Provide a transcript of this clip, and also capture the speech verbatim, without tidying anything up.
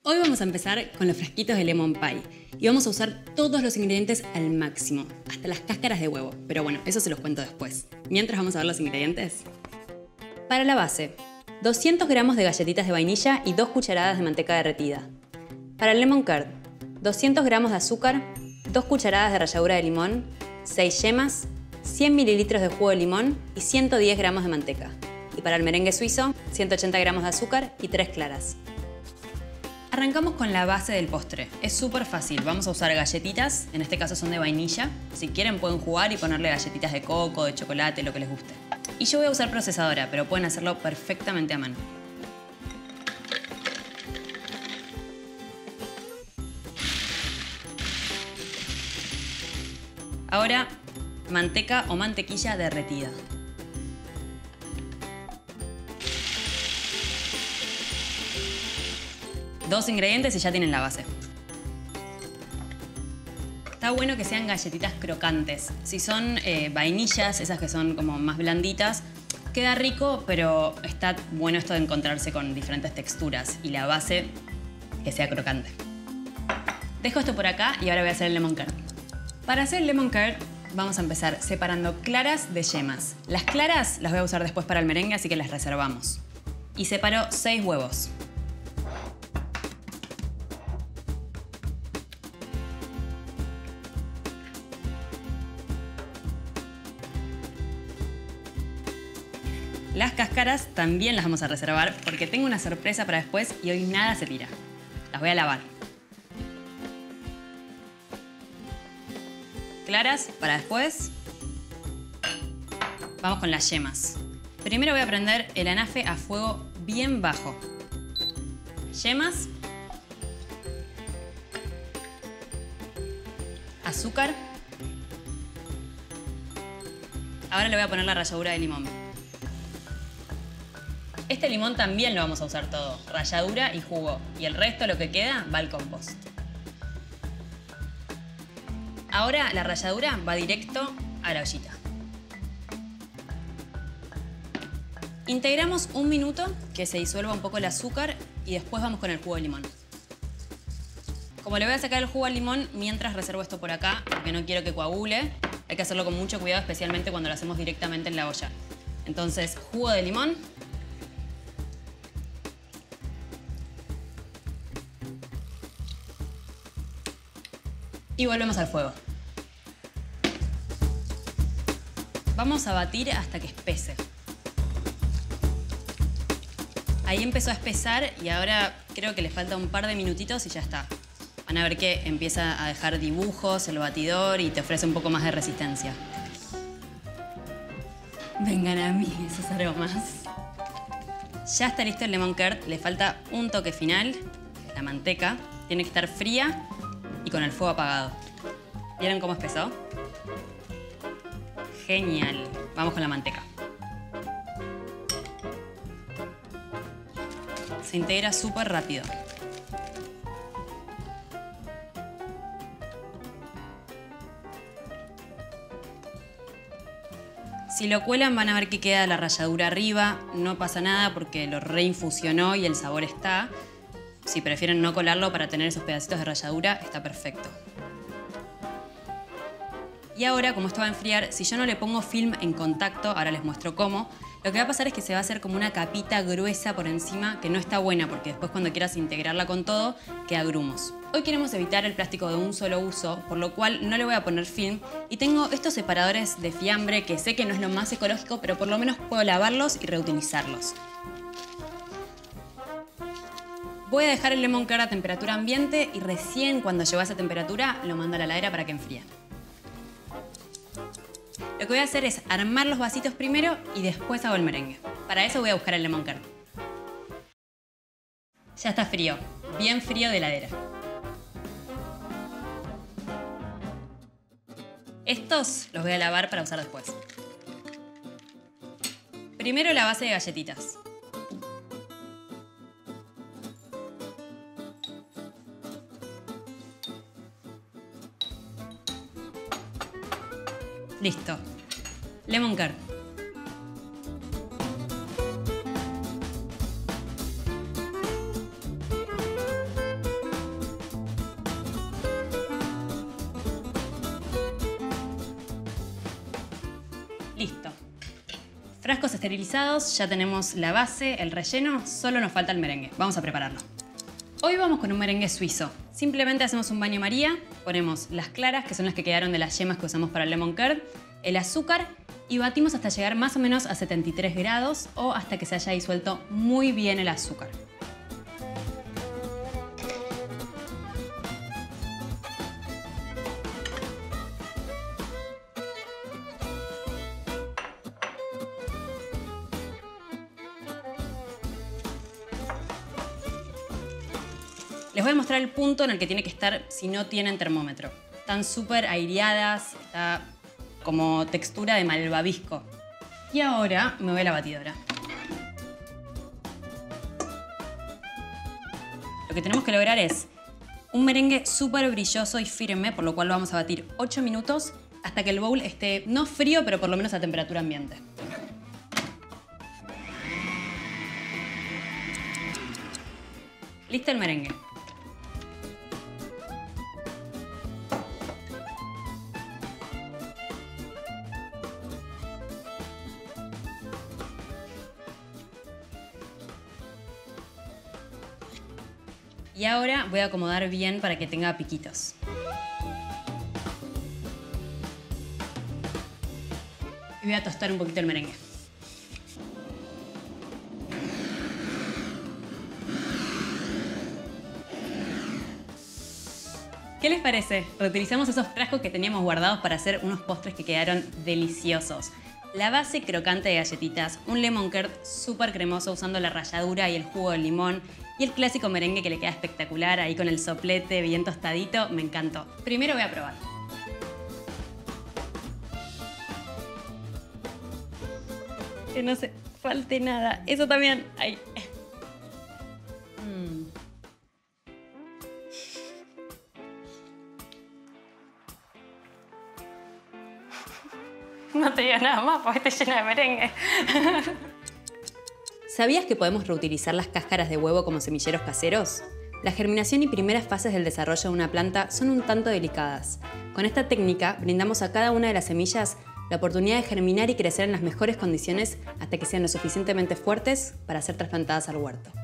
Hoy vamos a empezar con los frasquitos de lemon pie y vamos a usar todos los ingredientes al máximo, hasta las cáscaras de huevo, pero bueno, eso se los cuento después. Mientras vamos a ver los ingredientes. Para la base, doscientos gramos de galletitas de vainilla y dos cucharadas de manteca derretida. Para el lemon curd, doscientos gramos de azúcar, dos cucharadas de ralladura de limón, seis yemas, cien mililitros de jugo de limón y ciento diez gramos de manteca. Y para el merengue suizo, ciento ochenta gramos de azúcar y tres claras. Arrancamos con la base del postre. Es súper fácil. Vamos a usar galletitas, en este caso son de vainilla. Si quieren pueden jugar y ponerle galletitas de coco, de chocolate, lo que les guste. Y yo voy a usar procesadora, pero pueden hacerlo perfectamente a mano. Ahora, manteca o mantequilla derretida. Dos ingredientes y ya tienen la base. Está bueno que sean galletitas crocantes. Si son eh, vainillas, esas que son como más blanditas, queda rico, pero está bueno esto de encontrarse con diferentes texturas y la base que sea crocante. Dejo esto por acá y ahora voy a hacer el lemon curd. Para hacer el lemon curd vamos a empezar separando claras de yemas. Las claras las voy a usar después para el merengue, así que las reservamos. Y separo seis huevos. Las cáscaras también las vamos a reservar porque tengo una sorpresa para después y hoy nada se tira. Las voy a lavar. Claras para después. Vamos con las yemas. Primero voy a prender el anafe a fuego bien bajo. Yemas. Azúcar. Ahora le voy a poner la ralladura de limón. Este limón también lo vamos a usar todo, ralladura y jugo. Y el resto, lo que queda, va al compost. Ahora la ralladura va directo a la ollita. Integramos un minuto que se disuelva un poco el azúcar y después vamos con el jugo de limón. Como le voy a sacar el jugo al limón, mientras reservo esto por acá, porque no quiero que coagule, hay que hacerlo con mucho cuidado, especialmente cuando lo hacemos directamente en la olla. Entonces, jugo de limón. Y volvemos al fuego. Vamos a batir hasta que espese. Ahí empezó a espesar y ahora creo que le falta un par de minutitos y ya está. Van a ver que empieza a dejar dibujos el batidor y te ofrece un poco más de resistencia. Vengan a mí esos aromas. Ya está listo el lemon curd. Le falta un toque final, la manteca. Tiene que estar fría y con el fuego apagado. ¿Vieron cómo espesó? Genial. Vamos con la manteca. Se integra súper rápido. Si lo cuelan van a ver que queda la ralladura arriba. No pasa nada porque lo reinfusionó y el sabor está. Si prefieren no colarlo para tener esos pedacitos de ralladura, está perfecto. Y ahora, como esto va a enfriar, si yo no le pongo film en contacto, ahora les muestro cómo, lo que va a pasar es que se va a hacer como una capita gruesa por encima que no está buena porque después cuando quieras integrarla con todo, queda grumos. Hoy queremos evitar el plástico de un solo uso, por lo cual no le voy a poner film y tengo estos separadores de fiambre que sé que no es lo más ecológico, pero por lo menos puedo lavarlos y reutilizarlos. Voy a dejar el lemon curd a temperatura ambiente y recién cuando llegó a esa temperatura lo mando a la heladera para que enfríe. Lo que voy a hacer es armar los vasitos primero y después hago el merengue. Para eso voy a buscar el lemon curd. Ya está frío, bien frío de heladera. Estos los voy a lavar para usar después. Primero la base de galletitas. Listo. Lemon curd. Listo. Frascos esterilizados, ya tenemos la base, el relleno, solo nos falta el merengue. Vamos a prepararlo. Hoy vamos con un merengue suizo. Simplemente hacemos un baño María, ponemos las claras, que son las que quedaron de las yemas que usamos para el lemon curd, el azúcar y batimos hasta llegar más o menos a setenta y tres grados o hasta que se haya disuelto muy bien el azúcar. Les voy a mostrar el punto en el que tiene que estar si no tienen termómetro. Están súper aireadas, está como textura de malvavisco. Y ahora me voy a la batidora. Lo que tenemos que lograr es un merengue súper brilloso y firme, por lo cual lo vamos a batir ocho minutos hasta que el bowl esté no frío, pero por lo menos a temperatura ambiente. Listo el merengue. Y ahora voy a acomodar bien para que tenga piquitos. Y voy a tostar un poquito el merengue. ¿Qué les parece? Reutilizamos esos frascos que teníamos guardados para hacer unos postres que quedaron deliciosos. La base crocante de galletitas, un lemon curd súper cremoso usando la ralladura y el jugo de limón y el clásico merengue que le queda espectacular ahí con el soplete bien tostadito, me encantó. Primero voy a probar. Que no se falte nada, eso también. Ahí. Mm. No te digo nada más porque está llena de merengue. ¿Sabías que podemos reutilizar las cáscaras de huevo como semilleros caseros? La germinación y primeras fases del desarrollo de una planta son un tanto delicadas. Con esta técnica brindamos a cada una de las semillas la oportunidad de germinar y crecer en las mejores condiciones hasta que sean lo suficientemente fuertes para ser trasplantadas al huerto.